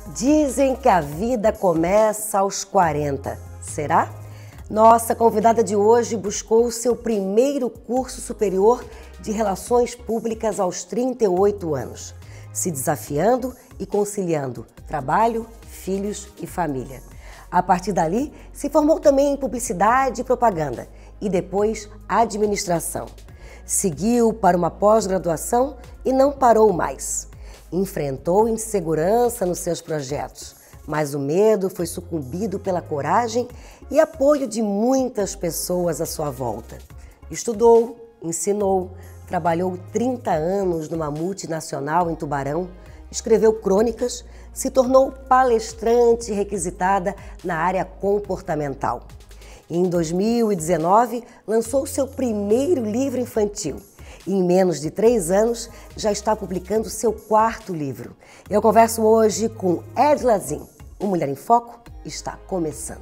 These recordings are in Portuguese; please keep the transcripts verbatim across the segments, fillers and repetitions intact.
Dizem que a vida começa aos quarenta. Será? Nossa convidada de hoje buscou o seu primeiro curso superior de Relações Públicas aos trinta e oito anos, se desafiando e conciliando trabalho, filhos e família. A partir dali, se formou também em Publicidade e Propaganda e depois Administração. Seguiu para uma pós-graduação e não parou mais. Enfrentou insegurança nos seus projetos, mas o medo foi sucumbido pela coragem e apoio de muitas pessoas à sua volta. Estudou, ensinou, trabalhou trinta anos numa multinacional em Tubarão, escreveu crônicas, se tornou palestrante requisitada na área comportamental. Em dois mil e dezenove, lançou seu primeiro livro infantil. E em menos de três anos, já está publicando seu quarto livro. Eu converso hoje com Edila Zin. O Mulher em Foco está começando.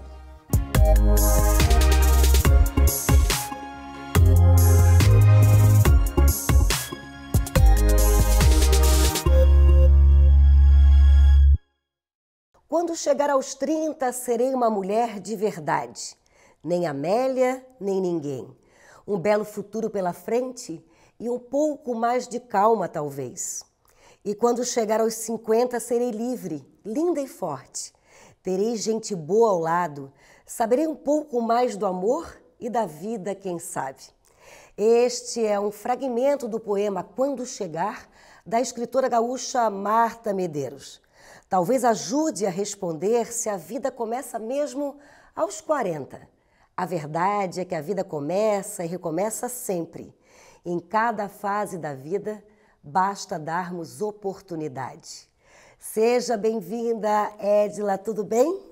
Quando chegar aos trinta, serei uma mulher de verdade. Nem Amélia, nem ninguém. Um belo futuro pela frente e um pouco mais de calma, talvez. E quando chegar aos cinquenta, serei livre, linda e forte. Terei gente boa ao lado, saberei um pouco mais do amor e da vida, quem sabe. Este é um fragmento do poema Quando Chegar, da escritora gaúcha Marta Medeiros. Talvez ajude a responder se a vida começa mesmo aos quarenta. A verdade é que a vida começa e recomeça sempre. Em cada fase da vida, basta darmos oportunidade. Seja bem-vinda, Edila, tudo bem?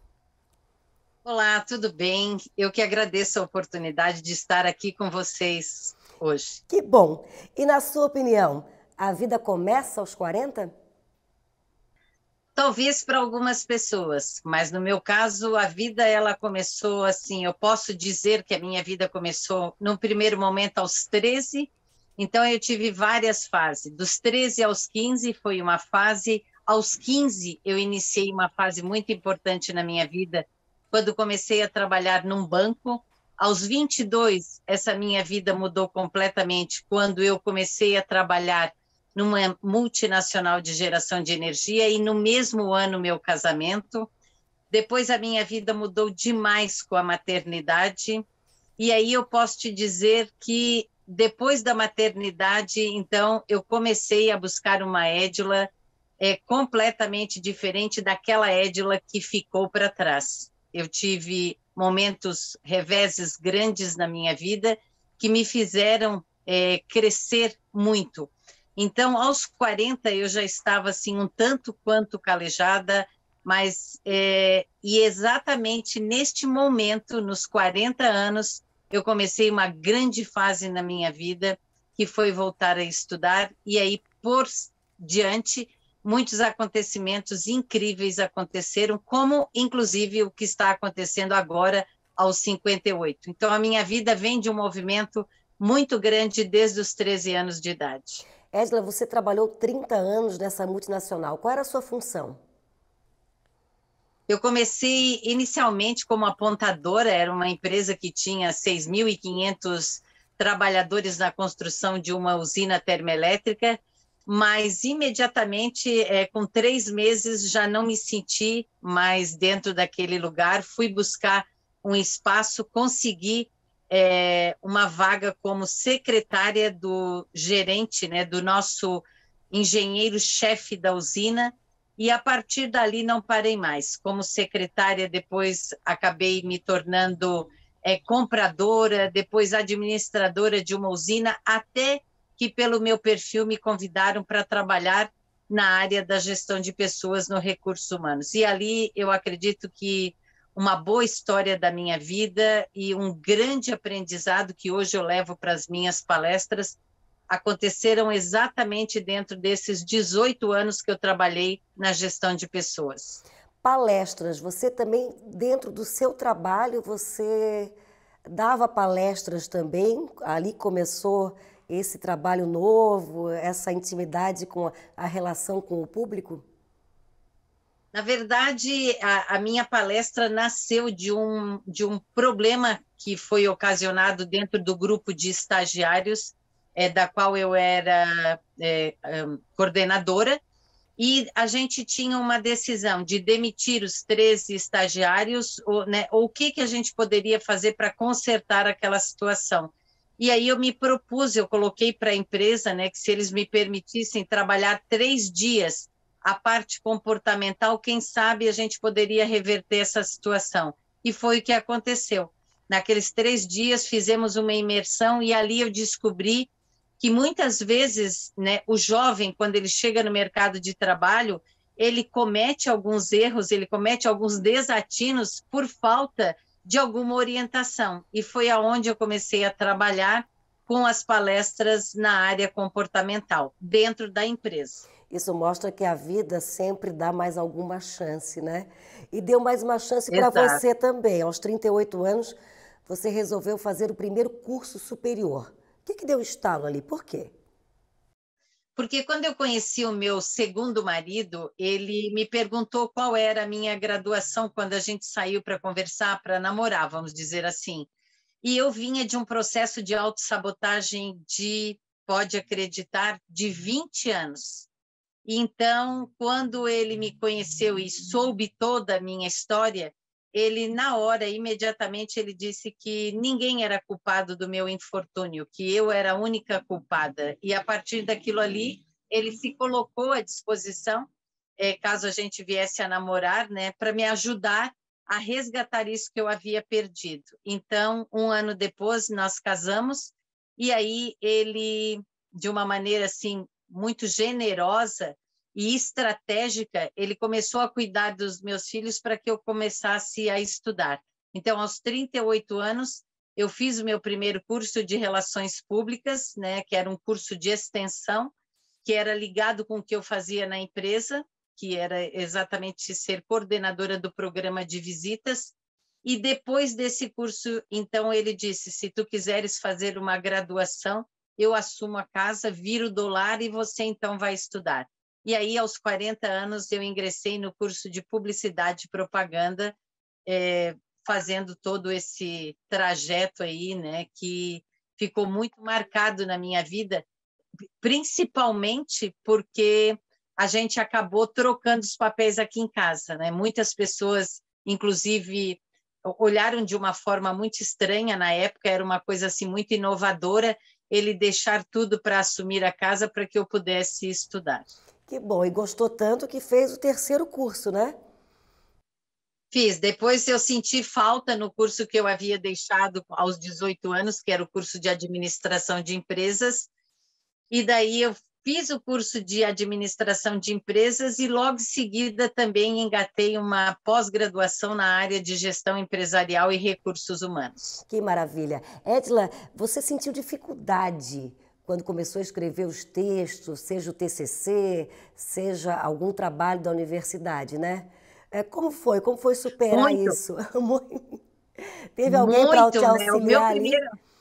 Olá, tudo bem? Eu que agradeço a oportunidade de estar aqui com vocês hoje. Que bom! E na sua opinião, a vida começa aos quarenta? Talvez para algumas pessoas, mas no meu caso, a vida ela começou assim, eu posso dizer que a minha vida começou no primeiro momento aos treze, então eu tive várias fases. Dos treze aos quinze foi uma fase, aos quinze eu iniciei uma fase muito importante na minha vida, quando comecei a trabalhar num banco. Aos vinte e dois, essa minha vida mudou completamente, quando eu comecei a trabalhar numa multinacional de geração de energia, e no mesmo ano meu casamento. Depois a minha vida mudou demais com a maternidade, e aí eu posso te dizer que depois da maternidade, então, eu comecei a buscar uma Edila é, completamente diferente daquela Edila que ficou para trás. Eu tive momentos, reveses grandes na minha vida, que me fizeram é, crescer muito. Então, aos quarenta, eu já estava assim, um tanto quanto calejada, mas é, e exatamente neste momento, nos quarenta anos, eu comecei uma grande fase na minha vida, que foi voltar a estudar, e aí, por diante, muitos acontecimentos incríveis aconteceram, como, inclusive, o que está acontecendo agora, aos cinquenta e oito. Então, a minha vida vem de um movimento muito grande desde os treze anos de idade. Edila, você trabalhou trinta anos nessa multinacional. Qual era a sua função? Eu comecei inicialmente como apontadora, era uma empresa que tinha seis mil e quinhentos trabalhadores na construção de uma usina termoelétrica, mas imediatamente, é, com três meses, já não me senti mais dentro daquele lugar, fui buscar um espaço, consegui É, uma vaga como secretária do gerente, né, do nosso engenheiro-chefe da usina, e a partir dali não parei mais. Como secretária, depois acabei me tornando é, compradora, depois administradora de uma usina, até que pelo meu perfil me convidaram para trabalhar na área da gestão de pessoas no recursos humanos. E ali eu acredito que uma boa história da minha vida e um grande aprendizado que hoje eu levo para as minhas palestras aconteceram exatamente dentro desses dezoito anos que eu trabalhei na gestão de pessoas. Palestras, você também, dentro do seu trabalho, você dava palestras também? Ali começou esse trabalho novo, essa intimidade com a relação com o público? Na verdade, a, a minha palestra nasceu de um, de um problema que foi ocasionado dentro do grupo de estagiários, é, da qual eu era é, um, coordenadora, e a gente tinha uma decisão de demitir os treze estagiários, ou, né, ou o que, que a gente poderia fazer para consertar aquela situação. E aí eu me propus, eu coloquei para a empresa, né, que se eles me permitissem trabalhar três dias a parte comportamental, quem sabe a gente poderia reverter essa situação. E foi o que aconteceu. Naqueles três dias fizemos uma imersão e ali eu descobri que muitas vezes, né, o jovem, quando ele chega no mercado de trabalho, ele comete alguns erros, ele comete alguns desatinos por falta de alguma orientação. E foi aonde eu comecei a trabalhar com as palestras na área comportamental, dentro da empresa. Isso mostra que a vida sempre dá mais alguma chance, né? E deu mais uma chance para Exato. você também. Aos trinta e oito anos, você resolveu fazer o primeiro curso superior. O que que deu estalo ali? Por quê? Porque quando eu conheci o meu segundo marido, ele me perguntou qual era a minha graduação quando a gente saiu para conversar, para namorar, vamos dizer assim. E eu vinha de um processo de autossabotagem de, pode acreditar, de vinte anos. Então, quando ele me conheceu e soube toda a minha história, ele, na hora, imediatamente, ele disse que ninguém era culpado do meu infortúnio, que eu era a única culpada. E, a partir daquilo ali, ele se colocou à disposição, é, caso a gente viesse a namorar, né, para me ajudar a resgatar isso que eu havia perdido. Então, um ano depois, nós casamos, e aí ele, de uma maneira assim, muito generosa e estratégica, ele começou a cuidar dos meus filhos para que eu começasse a estudar. Então, aos trinta e oito anos, eu fiz o meu primeiro curso de Relações Públicas, né, que era um curso de extensão, que era ligado com o que eu fazia na empresa, que era exatamente ser coordenadora do programa de visitas. E depois desse curso, então, ele disse, se tu quiseres fazer uma graduação, eu assumo a casa, viro do lar e você então vai estudar. E aí, aos quarenta anos, eu ingressei no curso de Publicidade e Propaganda, é, fazendo todo esse trajeto aí, né, que ficou muito marcado na minha vida, principalmente porque a gente acabou trocando os papéis aqui em casa, né? Muitas pessoas, inclusive, olharam de uma forma muito estranha na época, era uma coisa assim muito inovadora, ele deixar tudo para assumir a casa para que eu pudesse estudar. Que bom, e gostou tanto que fez o terceiro curso, né? Fiz. Depois eu senti falta no curso que eu havia deixado aos dezoito anos, que era o curso de administração de empresas, e daí eu fiz o curso de administração de empresas e logo em seguida também engatei uma pós-graduação na área de gestão empresarial e recursos humanos. Que maravilha. Edila, você sentiu dificuldade quando começou a escrever os textos, seja o T C C, seja algum trabalho da universidade, né? É, como foi? Como foi superar Muito, isso? Teve alguém para te muito, né? O meu auxiliar ali? primeiro,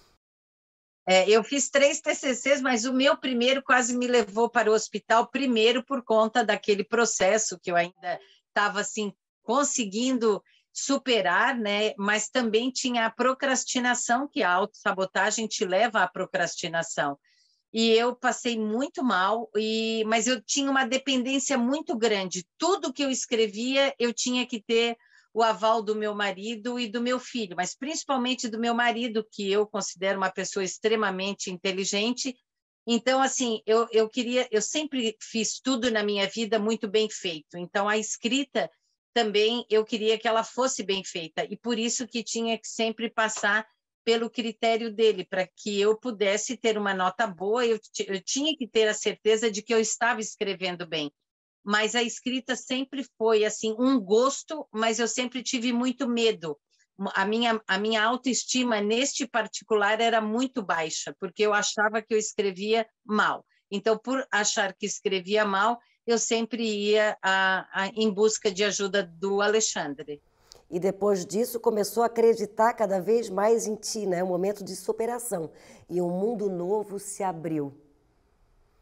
é, eu fiz três T C Cs, mas o meu primeiro quase me levou para o hospital, primeiro por conta daquele processo que eu ainda estava assim conseguindo superar, né? Mas também tinha a procrastinação, que a autossabotagem te leva à procrastinação. E eu passei muito mal, e, mas eu tinha uma dependência muito grande. Tudo que eu escrevia, eu tinha que ter o aval do meu marido e do meu filho, mas principalmente do meu marido, que eu considero uma pessoa extremamente inteligente. Então, assim, eu, eu queria, eu sempre fiz tudo na minha vida muito bem feito. Então, a escrita também eu queria que ela fosse bem feita, e por isso que tinha que sempre passar pelo critério dele, para que eu pudesse ter uma nota boa, eu, eu tinha que ter a certeza de que eu estava escrevendo bem. Mas a escrita sempre foi assim um gosto, mas eu sempre tive muito medo. A minha, a minha autoestima neste particular era muito baixa, porque eu achava que eu escrevia mal. Então, por achar que escrevia mal, eu sempre ia a, a, em busca de ajuda do Alexandre. E depois disso começou a acreditar cada vez mais em ti, né? Um momento de superação. E um mundo novo se abriu.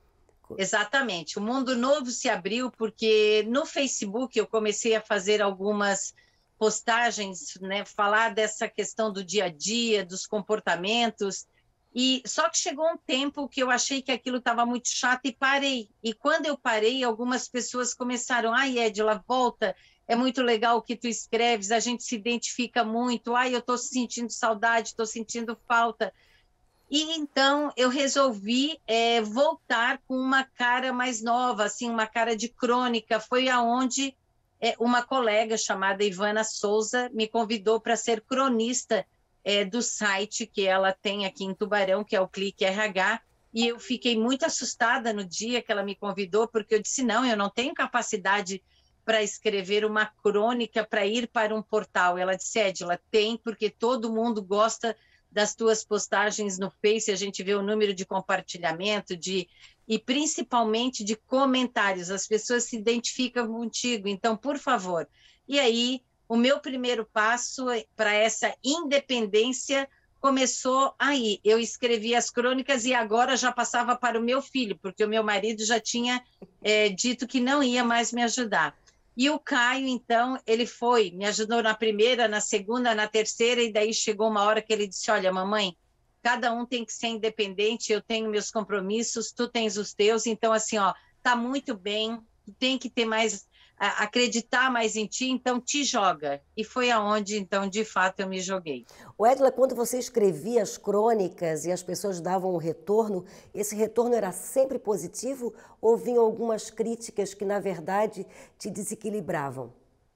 Exatamente, o mundo novo se abriu porque no Facebook eu comecei a fazer algumas postagens, né, falar dessa questão do dia a dia, dos comportamentos, e só que chegou um tempo que eu achei que aquilo estava muito chato e parei. E quando eu parei, algumas pessoas começaram: ai, Edila, volta, é muito legal o que tu escreves, a gente se identifica muito, ai, eu estou sentindo saudade, estou sentindo falta. E então eu resolvi é, voltar com uma cara mais nova, assim, uma cara de crônica. Foi aonde é, uma colega chamada Ivana Souza me convidou para ser cronista é, do site que ela tem aqui em Tubarão, que é o Clique R H. E eu fiquei muito assustada no dia que ela me convidou, porque eu disse: não, eu não tenho capacidade para escrever uma crônica para ir para um portal. Ela disse: Edila, tem, porque todo mundo gosta das tuas postagens no Face, a gente vê o número de compartilhamento, de, e principalmente de comentários, as pessoas se identificam contigo, então, por favor. E aí, o meu primeiro passo para essa independência começou aí. Eu escrevi as crônicas e agora já passava para o meu filho, porque o meu marido já tinha é, dito que não ia mais me ajudar. E o Caio, então, ele foi, me ajudou na primeira, na segunda, na terceira, e daí chegou uma hora que ele disse: olha, mamãe, cada um tem que ser independente, eu tenho meus compromissos, tu tens os teus, então, assim, ó, tá muito bem, tu tem que ter mais, a, acreditar mais em ti, então te joga. E foi aonde, então, de fato, eu me joguei. O Edila, quando você escrevia as crônicas e as pessoas davam um retorno, esse retorno era sempre positivo ou vinham algumas críticas que, na verdade, te desequilibravam?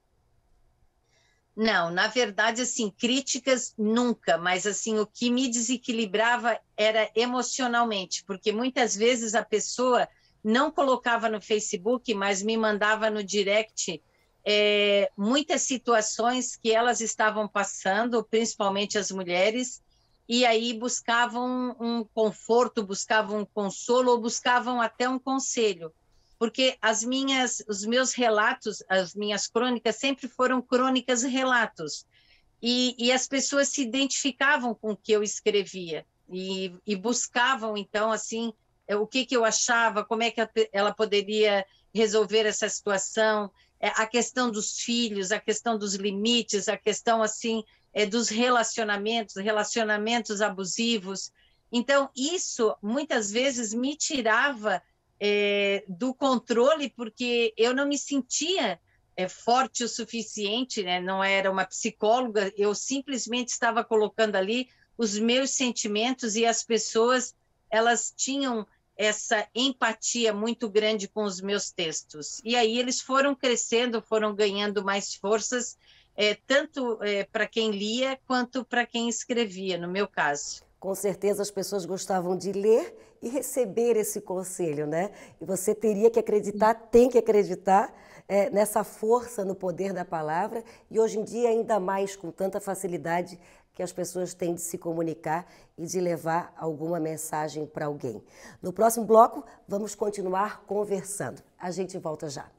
Não, na verdade, assim, críticas nunca, mas assim, o que me desequilibrava era emocionalmente, porque muitas vezes a pessoa não colocava no Facebook, mas me mandava no direct é, muitas situações que elas estavam passando, principalmente as mulheres, e aí buscavam um conforto, buscavam um consolo ou buscavam até um conselho. Porque as minhas, os meus relatos, as minhas crônicas sempre foram crônicas e relatos. E, e as pessoas se identificavam com o que eu escrevia e, e buscavam, então, assim, o que, que eu achava, como é que ela poderia resolver essa situação, a questão dos filhos, a questão dos limites, a questão, assim, dos relacionamentos, relacionamentos abusivos. Então, isso, muitas vezes, me tirava É, do controle, porque eu não me sentia é, forte o suficiente, né? Não era uma psicóloga, eu simplesmente estava colocando ali os meus sentimentos e as pessoas, elas tinham essa empatia muito grande com os meus textos. E aí eles foram crescendo, foram ganhando mais forças, é, tanto é, para quem lia, quanto para quem escrevia, no meu caso. Com certeza as pessoas gostavam de ler e receber esse conselho, né? E você teria que acreditar, tem que acreditar é, nessa força, no poder da palavra, e hoje em dia ainda mais com tanta facilidade que as pessoas têm de se comunicar e de levar alguma mensagem para alguém. No próximo bloco, vamos continuar conversando. A gente volta já.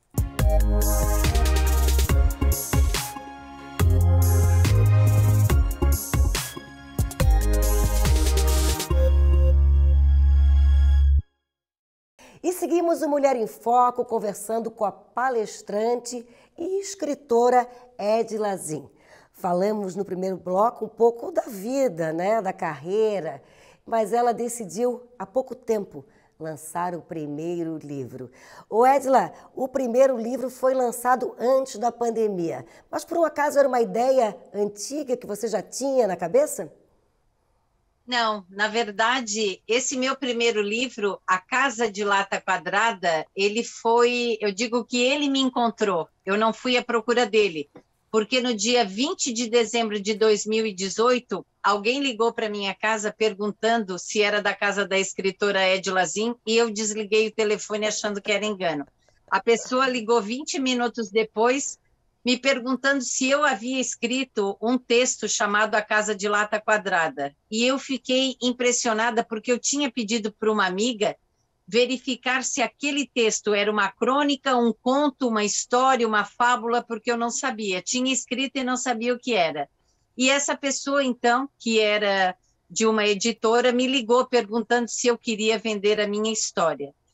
E seguimos o Mulher em Foco, conversando com a palestrante e escritora Edila Zin. Falamos no primeiro bloco um pouco da vida, né, da carreira, mas ela decidiu há pouco tempo lançar o primeiro livro. Ô Edila, o primeiro livro foi lançado antes da pandemia, mas por um acaso era uma ideia antiga que você já tinha na cabeça? Não, na verdade, esse meu primeiro livro, A Casa de Lata Quadrada, ele foi, eu digo que ele me encontrou, eu não fui à procura dele, porque no dia vinte de dezembro de dois mil e dezoito, alguém ligou para minha casa perguntando se era da casa da escritora Edila Zin, e eu desliguei o telefone achando que era engano. A pessoa ligou vinte minutos depois, me perguntando se eu havia escrito um texto chamado A Casa de Lata Quadrada. E eu fiquei impressionada porque eu tinha pedido para uma amiga verificar se aquele texto era uma crônica, um conto, uma história, uma fábula, porque eu não sabia. Tinha escrito e não sabia o que era. E essa pessoa, então, que era de uma editora, me ligou perguntando se eu queria vender a minha história.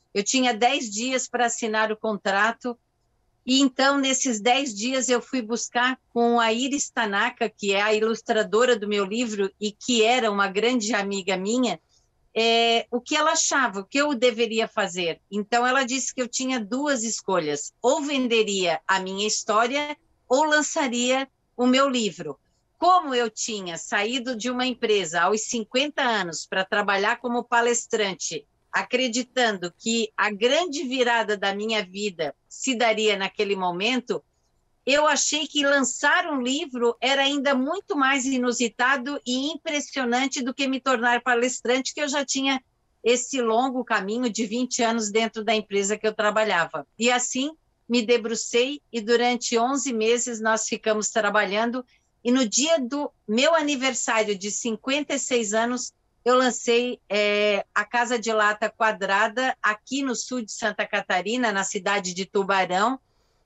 Eu tinha dez dias para assinar o contrato, e então, nesses dez dias, eu fui buscar com a Iris Tanaka, que é a ilustradora do meu livro e que era uma grande amiga minha, é, o que ela achava, o que eu deveria fazer. Então, ela disse que eu tinha duas escolhas: ou venderia a minha história ou lançaria o meu livro. Como eu tinha saído de uma empresa aos cinquenta anos para trabalhar como palestrante, acreditando que a grande virada da minha vida se daria naquele momento, eu achei que lançar um livro era ainda muito mais inusitado e impressionante do que me tornar palestrante, que eu já tinha esse longo caminho de vinte anos dentro da empresa que eu trabalhava. E assim me debrucei e durante onze meses nós ficamos trabalhando, e no dia do meu aniversário de cinquenta e seis anos, eu lancei é, a Casa de Lata Quadrada, aqui no sul de Santa Catarina, na cidade de Tubarão,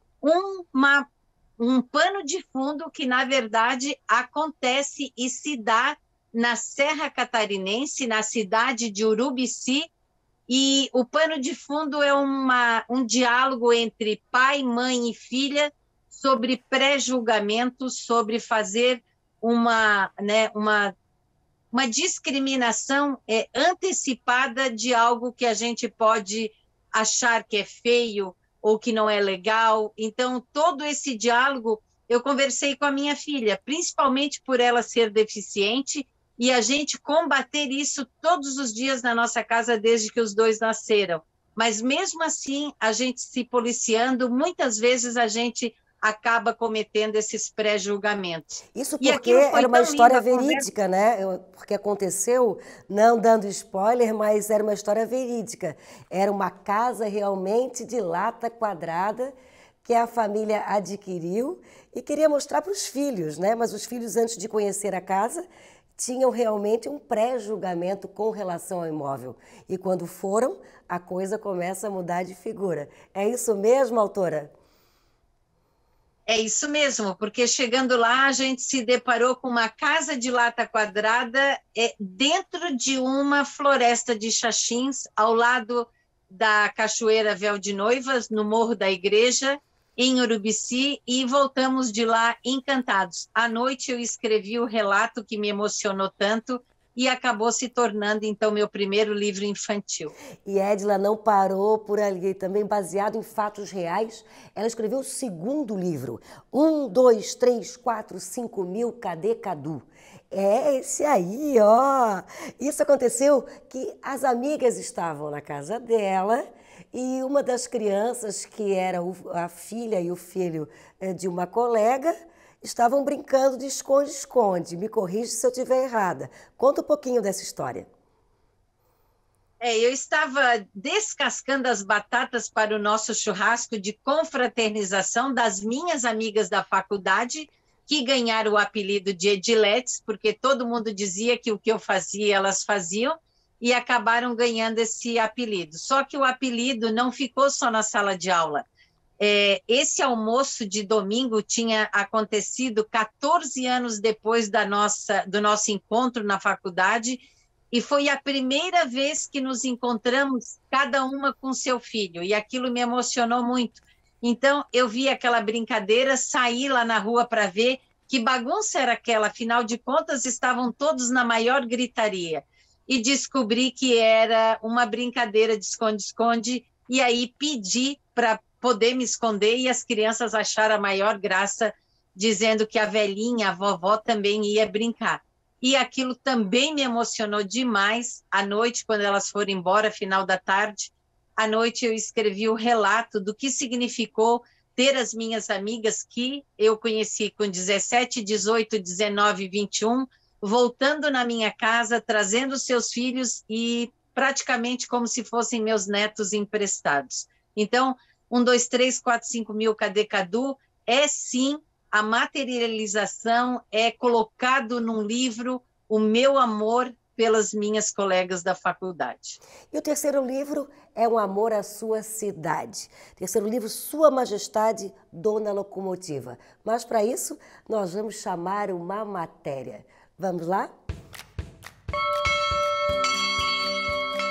uma, um pano de fundo que, na verdade, acontece e se dá na Serra Catarinense, na cidade de Urubici, e o pano de fundo é uma, um diálogo entre pai, mãe e filha sobre pré-julgamento, sobre fazer uma, né, uma uma discriminação é, antecipada de algo que a gente pode achar que é feio ou que não é legal. Então, todo esse diálogo, eu conversei com a minha filha, principalmente por ela ser deficiente, e a gente combater isso todos os dias na nossa casa desde que os dois nasceram. Mas, mesmo assim, a gente se policiando, muitas vezes a gente acaba cometendo esses pré-julgamentos. Isso porque era uma história verídica, né? Eu, porque aconteceu, não dando spoiler, mas era uma história verídica. Era uma casa realmente de lata quadrada que a família adquiriu e queria mostrar para os filhos, né? Mas os filhos, antes de conhecer a casa, tinham realmente um pré-julgamento com relação ao imóvel. E quando foram, a coisa começa a mudar de figura. É isso mesmo, autora? É isso mesmo, porque chegando lá a gente se deparou com uma casa de lata quadrada é, dentro de uma floresta de xaxins, ao lado da Cachoeira Véu de Noivas, no Morro da Igreja, em Urubici, e voltamos de lá encantados. À noite eu escrevi o relato que me emocionou tanto e acabou se tornando, então, meu primeiro livro infantil. E Edila não parou por ali, também baseado em fatos reais. Ela escreveu o segundo livro, Um, Dois, Três, Quatro, Cinco Mil, Cadê Cadu? É esse aí, ó! Isso aconteceu que as amigas estavam na casa dela e uma das crianças, que era a filha e o filho de uma colega, estavam brincando de esconde-esconde. Me corrige se eu estiver errada. Conta um pouquinho dessa história. É, eu estava descascando as batatas para o nosso churrasco de confraternização das minhas amigas da faculdade, que ganharam o apelido de Ediletes, porque todo mundo dizia que o que eu fazia, elas faziam, e acabaram ganhando esse apelido. Só que o apelido não ficou só na sala de aula. É, esse almoço de domingo tinha acontecido quatorze anos depois da nossa, do nosso encontro na faculdade, e foi a primeira vez que nos encontramos, cada uma com seu filho, e aquilo me emocionou muito. Então, eu vi aquela brincadeira, saí lá na rua para ver que bagunça era aquela, afinal de contas, estavam todos na maior gritaria, e descobri que era uma brincadeira de esconde-esconde, e aí pedi para poder me esconder, e as crianças acharam a maior graça, dizendo que a velhinha, a vovó, também ia brincar. E aquilo também me emocionou demais. À noite, quando elas foram embora, final da tarde, à noite eu escrevi o relato do que significou ter as minhas amigas que eu conheci com dezessete, dezoito, dezenove, vinte e um, voltando na minha casa, trazendo seus filhos e praticamente como se fossem meus netos emprestados. Então, um, dois, três, quatro, cinco mil, cadê Cadu? É sim a materialização, é colocado num livro o meu amor pelas minhas colegas da faculdade. E o terceiro livro é Um Amor à Sua Cidade. Terceiro livro, Sua Majestade, Dona Locomotiva. Mas para isso, nós vamos chamar uma matéria. Vamos lá? O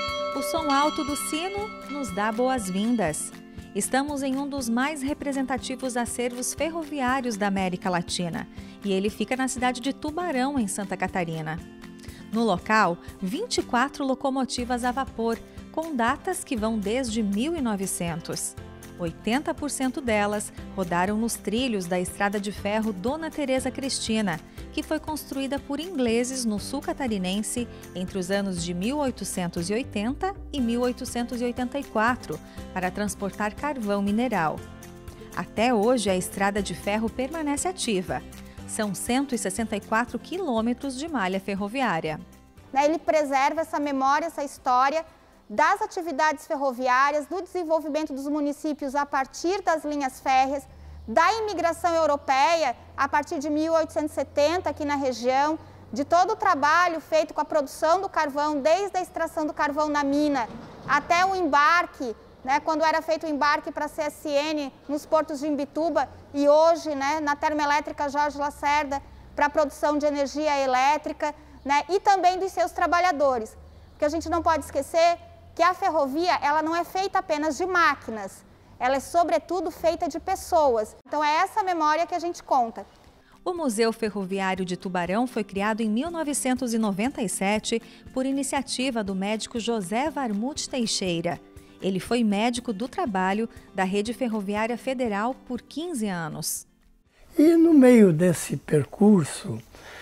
som alto do sino nos dá boas-vindas. Estamos em um dos mais representativos acervos ferroviários da América Latina e ele fica na cidade de Tubarão, em Santa Catarina. No local, vinte e quatro locomotivas a vapor, com datas que vão desde mil e novecentos. oitenta por cento delas rodaram nos trilhos da estrada de ferro Dona Teresa Cristina, que foi construída por ingleses no sul catarinense entre os anos de mil oitocentos e oitenta e mil oitocentos e oitenta e quatro, para transportar carvão mineral. Até hoje, a estrada de ferro permanece ativa. São cento e sessenta e quatro quilômetros de malha ferroviária. Ele preserva essa memória, essa história das atividades ferroviárias, do desenvolvimento dos municípios a partir das linhas férreas, da imigração europeia a partir de mil oitocentos e setenta aqui na região, de todo o trabalho feito com a produção do carvão, desde a extração do carvão na mina até o embarque, né, quando era feito o embarque para a C S N nos portos de Imbituba e hoje, né, na termoelétrica Jorge Lacerda para a produção de energia elétrica, né, e também dos seus trabalhadores. Porque a gente não pode esquecer que a ferrovia ela não é feita apenas de máquinas, ela é sobretudo feita de pessoas. Então é essa memória que a gente conta. O Museu Ferroviário de Tubarão foi criado em mil novecentos e noventa e sete por iniciativa do médico José Varmute Teixeira. Ele foi médico do trabalho da Rede Ferroviária Federal por quinze anos. E no meio desse percurso,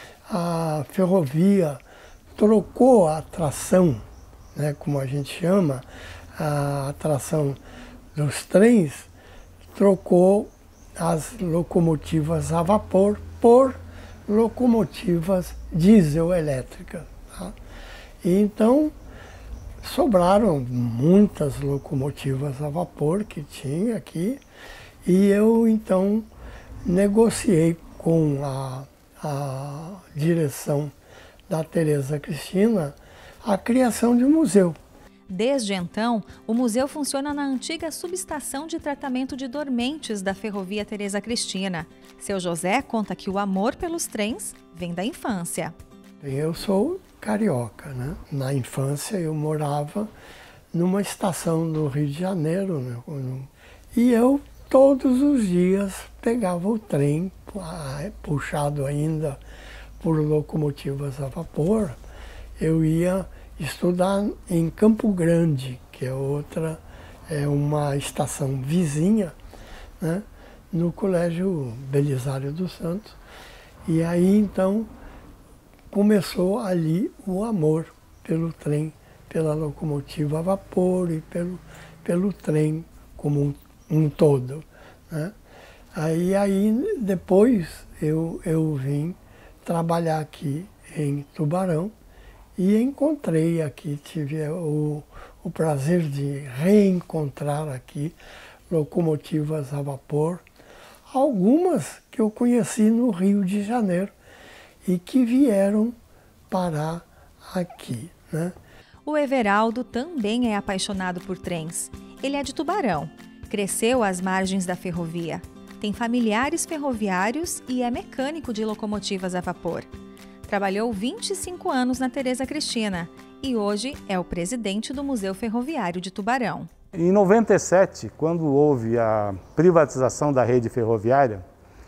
a ferrovia trocou a tração, né, como a gente chama, a atração dos trens, trocou as locomotivas a vapor por locomotivas diesel-elétricas. Tá? E então, sobraram muitas locomotivas a vapor que tinha aqui, e eu então negociei com a, a direção da Teresa Cristina a criação de um museu. Desde então, o museu funciona na antiga subestação de tratamento de dormentes da Ferrovia Teresa Cristina. Seu José conta que o amor pelos trens vem da infância. Eu sou carioca, né? Na infância eu morava numa estação do Rio de Janeiro, né? E eu todos os dias pegava o trem, puxado ainda por locomotivas a vapor. Eu ia estudar em Campo Grande, que é outra, é uma estação vizinha, né, no Colégio Belisário dos Santos. E aí, então, começou ali o amor pelo trem, pela locomotiva a vapor e pelo, pelo trem como um, um todo, né. Aí, aí, depois, eu, eu vim trabalhar aqui em Tubarão, e encontrei aqui, tive o, o prazer de reencontrar aqui locomotivas a vapor, algumas que eu conheci no Rio de Janeiro e que vieram parar aqui, né? O Everaldo também é apaixonado por trens. Ele é de Tubarão, cresceu às margens da ferrovia, tem familiares ferroviários e é mecânico de locomotivas a vapor. Trabalhou vinte e cinco anos na Teresa Cristina e hoje é o presidente do Museu Ferroviário de Tubarão. Em noventa e sete, quando houve a privatização da rede ferroviária,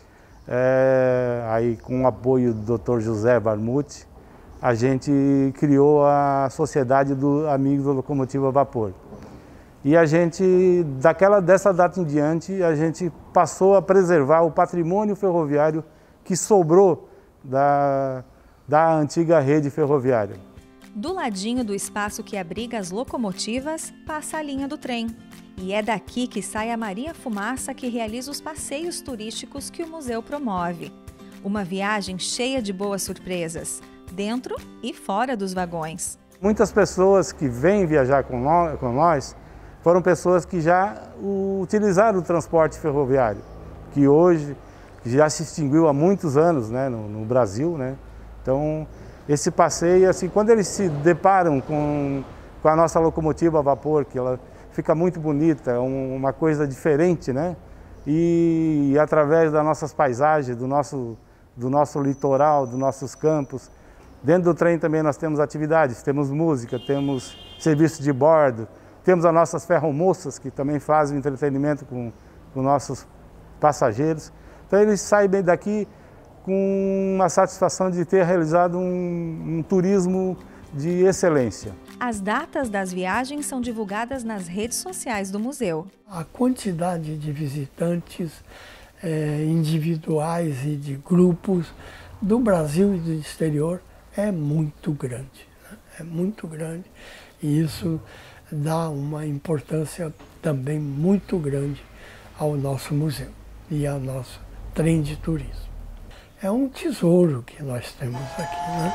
é, aí com o apoio do doutor José Varmute, a gente criou a Sociedade do Amigos da Locomotiva a Vapor. E a gente, daquela, dessa data em diante, a gente passou a preservar o patrimônio ferroviário que sobrou da da antiga rede ferroviária. Do ladinho do espaço que abriga as locomotivas, passa a linha do trem. E é daqui que sai a Maria Fumaça que realiza os passeios turísticos que o museu promove. Uma viagem cheia de boas surpresas, dentro e fora dos vagões. Muitas pessoas que vêm viajar com nós, com nós foram pessoas que já utilizaram o transporte ferroviário, que hoje já se extinguiu há muitos anos, né, no, no Brasil, né? Então, esse passeio, assim, quando eles se deparam com, com a nossa locomotiva a vapor, que ela fica muito bonita, é um, uma coisa diferente, né? E, e através das nossas paisagens, do nosso, do nosso litoral, dos nossos campos, Dentro do trem também nós temos atividades, temos música, temos serviço de bordo, temos as nossas ferromoças que também fazem entretenimento com, com nossos passageiros. Então eles saem bem daqui com uma satisfação de ter realizado um, um turismo de excelência. As datas das viagens são divulgadas nas redes sociais do museu. A quantidade de visitantes é, individuais e de grupos do Brasil e do exterior é muito grande, né? É muito grande, e isso dá uma importância também muito grande ao nosso museu e ao nosso trem de turismo. É um tesouro que nós temos aqui, né?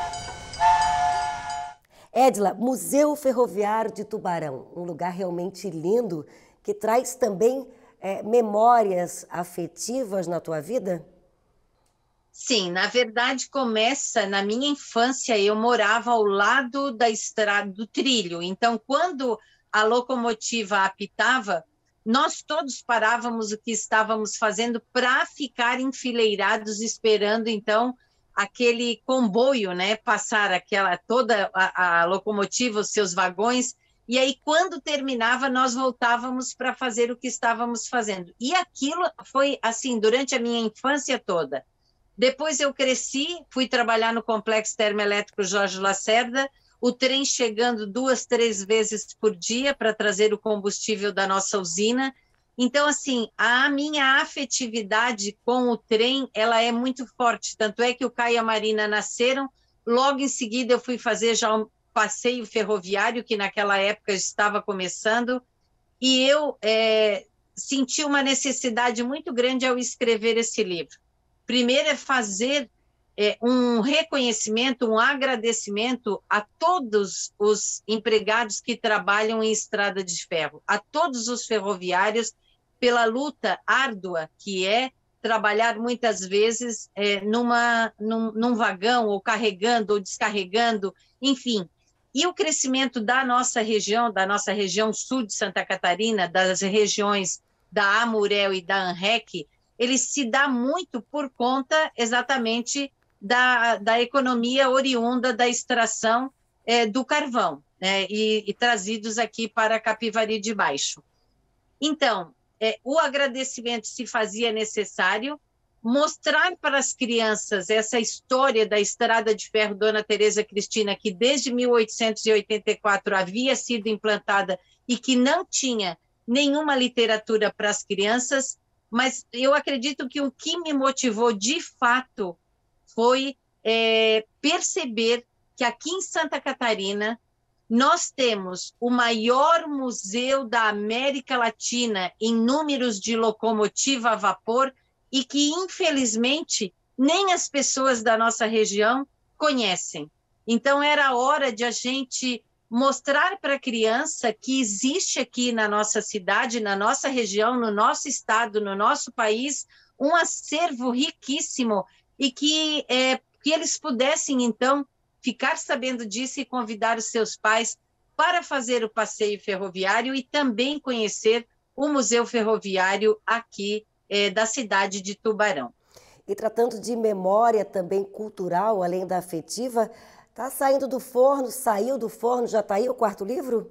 Edila, Museu Ferroviário de Tubarão, um lugar realmente lindo, que traz também é, memórias afetivas na tua vida? Sim, na verdade começa na minha infância, eu morava ao lado da estrada, do trilho, então quando a locomotiva apitava, nós todos parávamos o que estávamos fazendo para ficar enfileirados esperando então aquele comboio, né, passar aquela toda a, a locomotiva, os seus vagões, e aí quando terminava nós voltávamos para fazer o que estávamos fazendo. E aquilo foi assim durante a minha infância toda. Depois eu cresci, fui trabalhar no Complexo Termoelétrico Jorge Lacerda, o trem chegando duas, três vezes por dia para trazer o combustível da nossa usina. Então, assim, a minha afetividade com o trem, ela é muito forte. Tanto é que o Caio e a Marina nasceram, logo em seguida eu fui fazer já um passeio ferroviário, que naquela época estava começando, e eu é, senti uma necessidade muito grande ao escrever esse livro. Primeiro é fazer é, um reconhecimento, um agradecimento a todos os empregados que trabalham em estrada de ferro, a todos os ferroviários, pela luta árdua que é trabalhar muitas vezes é, numa, num, num vagão, ou carregando, ou descarregando, enfim. E o crescimento da nossa região, da nossa região sul de Santa Catarina, das regiões da Amurel e da ANREC, ele se dá muito por conta exatamente da, da economia oriunda da extração é, do carvão, né, e, e trazidos aqui para Capivari de Baixo. Então, é, o agradecimento se fazia necessário, mostrar para as crianças essa história da Estrada de Ferro Dona Teresa Cristina, que desde mil oitocentos e oitenta e quatro havia sido implantada e que não tinha nenhuma literatura para as crianças, mas eu acredito que o que me motivou de fato foi é, perceber que aqui em Santa Catarina nós temos o maior museu da América Latina em números de locomotiva a vapor e que, infelizmente, nem as pessoas da nossa região conhecem. Então, era hora de a gente mostrar para a criança que existe aqui na nossa cidade, na nossa região, no nosso estado, no nosso país, um acervo riquíssimo e que, é, que eles pudessem, então, ficar sabendo disso e convidar os seus pais para fazer o passeio ferroviário e também conhecer o Museu Ferroviário aqui é, da cidade de Tubarão. E tratando de memória também cultural, além da afetiva, está saindo do forno, saiu do forno, já está aí o quarto livro?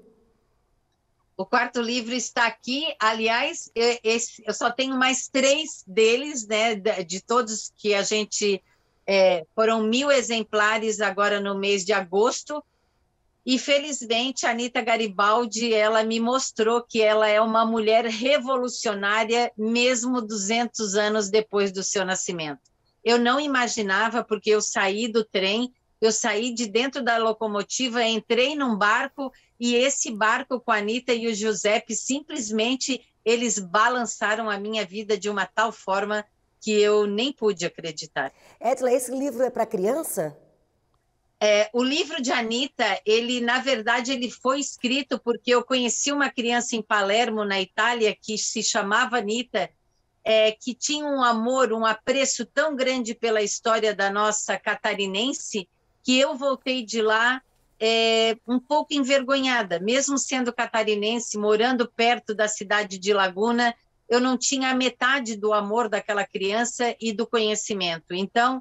O quarto livro está aqui, aliás, eu, esse, eu só tenho mais três deles, né, de todos que a gente... É, foram mil exemplares agora no mês de agosto, e felizmente a Anita Garibaldi, ela me mostrou que ela é uma mulher revolucionária, mesmo duzentos anos depois do seu nascimento. Eu não imaginava, porque eu saí do trem, eu saí de dentro da locomotiva, entrei num barco, e esse barco com a Anita e o Giuseppe, simplesmente, eles balançaram a minha vida de uma tal forma que eu nem pude acreditar. Edila, esse livro é para criança? É, o livro de Anita, ele, na verdade, ele foi escrito porque eu conheci uma criança em Palermo, na Itália, que se chamava Anita, é, que tinha um amor, um apreço tão grande pela história da nossa catarinense, que eu voltei de lá é, um pouco envergonhada, mesmo sendo catarinense, morando perto da cidade de Laguna, eu não tinha a metade do amor daquela criança e do conhecimento. Então,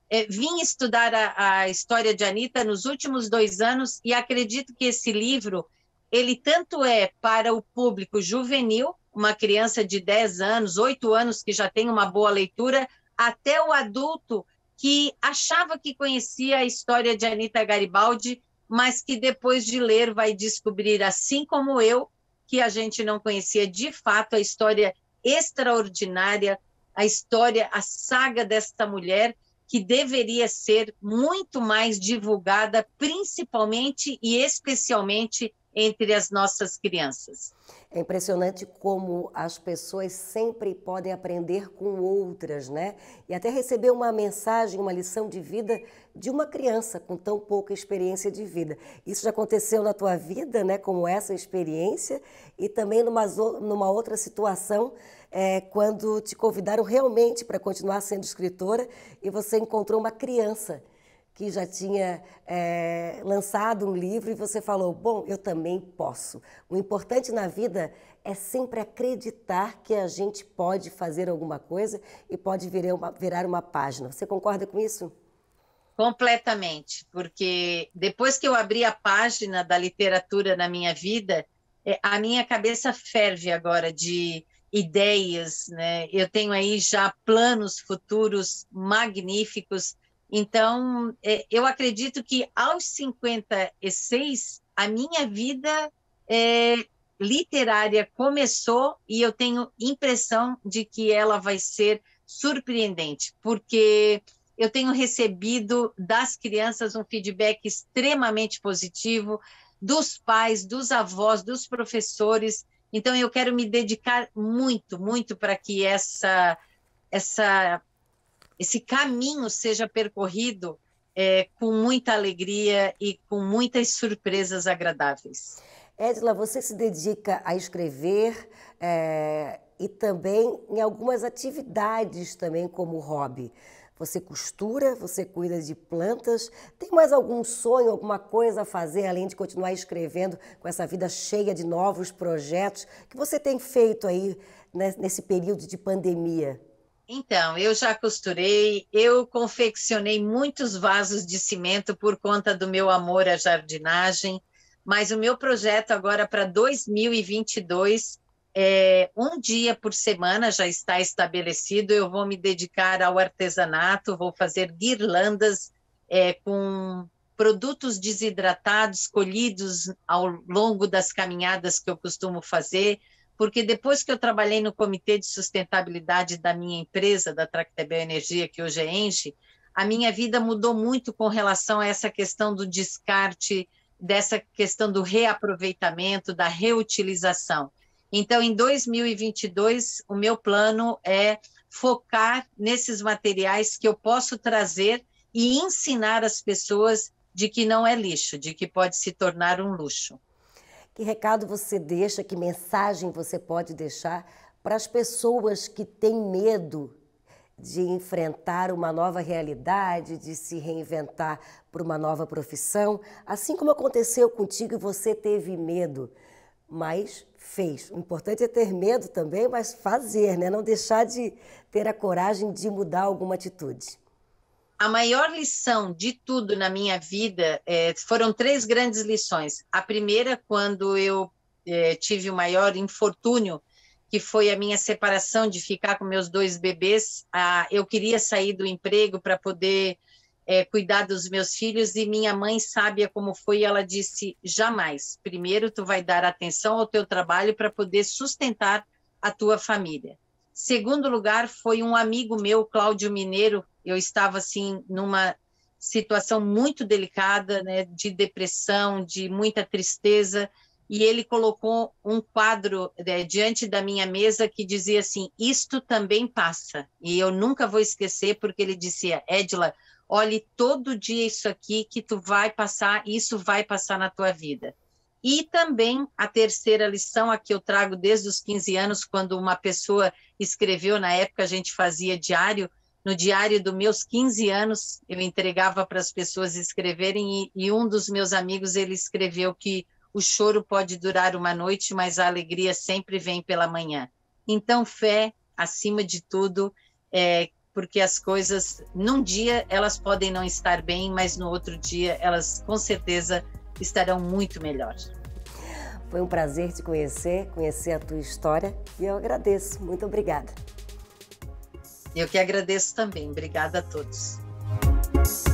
é, vim estudar a, a história de Anita nos últimos dois anos e acredito que esse livro, ele tanto é para o público juvenil, uma criança de dez anos, oito anos que já tem uma boa leitura, até o adulto que achava que conhecia a história de Anita Garibaldi, mas que depois de ler vai descobrir, assim como eu, que a gente não conhecia de fato a história extraordinária, a história, a saga desta mulher, que deveria ser muito mais divulgada, principalmente e especialmente entre as nossas crianças. É impressionante como as pessoas sempre podem aprender com outras, né? E até receber uma mensagem, uma lição de vida de uma criança com tão pouca experiência de vida. Isso já aconteceu na tua vida, né? Como essa experiência, e também numa, numa outra situação, é, quando te convidaram realmente para continuar sendo escritora e você encontrou uma criança que já tinha é, lançado um livro e você falou, bom, eu também posso. O importante na vida é sempre acreditar que a gente pode fazer alguma coisa e pode virar uma, virar uma página. Você concorda com isso? Completamente, porque depois que eu abri a página da literatura na minha vida, é, a minha cabeça ferve agora de ideias, né? Eu tenho aí já planos futuros magníficos. Então, eu acredito que aos cinquenta e seis, a minha vida é, literária começou e eu tenho impressão de que ela vai ser surpreendente, porque eu tenho recebido das crianças um feedback extremamente positivo, dos pais, dos avós, dos professores. Então, eu quero me dedicar muito, muito para que essa... essa esse caminho seja percorrido é, com muita alegria e com muitas surpresas agradáveis. Edila, você se dedica a escrever é, e também em algumas atividades também como hobby. Você costura, você cuida de plantas. Tem mais algum sonho, alguma coisa a fazer, além de continuar escrevendo com essa vida cheia de novos projetos que você tem feito aí né, nesse período de pandemia? Então, eu já costurei, eu confeccionei muitos vasos de cimento por conta do meu amor à jardinagem, mas o meu projeto agora para dois mil e vinte e dois, é, um dia por semana já está estabelecido, eu vou me dedicar ao artesanato, vou fazer guirlandas é, com produtos desidratados, colhidos ao longo das caminhadas que eu costumo fazer, porque depois que eu trabalhei no Comitê de Sustentabilidade da minha empresa, da Tractebel Energia, que hoje é Engie, a minha vida mudou muito com relação a essa questão do descarte, dessa questão do reaproveitamento, da reutilização. Então, em dois mil e vinte e dois, o meu plano é focar nesses materiais que eu posso trazer e ensinar as pessoas de que não é lixo, de que pode se tornar um luxo. Que recado você deixa, que mensagem você pode deixar para as pessoas que têm medo de enfrentar uma nova realidade, de se reinventar por uma nova profissão, assim como aconteceu contigo e você teve medo, mas fez. O importante é ter medo também, mas fazer, né? Não deixar de ter a coragem de mudar alguma atitude. A maior lição de tudo na minha vida é, foram três grandes lições. A primeira, quando eu é, tive o maior infortúnio, que foi a minha separação, de ficar com meus dois bebês. Ah, eu queria sair do emprego para poder é, cuidar dos meus filhos, e minha mãe, sábia como foi, ela disse, jamais, primeiro tu vai dar atenção ao teu trabalho para poder sustentar a tua família. Segundo lugar, foi um amigo meu, Cláudio Mineiro. Eu estava, assim, numa situação muito delicada, né, de depressão, de muita tristeza, e ele colocou um quadro né, diante da minha mesa que dizia assim, isto também passa. E eu nunca vou esquecer, porque ele dizia, Edila, olhe todo dia isso aqui que tu vai passar, isso vai passar na tua vida. E também a terceira lição, a que eu trago desde os quinze anos, quando uma pessoa escreveu, na época a gente fazia diário, no diário dos meus quinze anos, eu entregava para as pessoas escreverem, e, e um dos meus amigos, ele escreveu que o choro pode durar uma noite, mas a alegria sempre vem pela manhã. Então, fé, acima de tudo, é, porque as coisas, num dia elas podem não estar bem, mas no outro dia elas com certeza estarão muito melhor. Foi um prazer te conhecer, conhecer a tua história e eu agradeço. Muito obrigada. Eu que agradeço também. Obrigada a todos.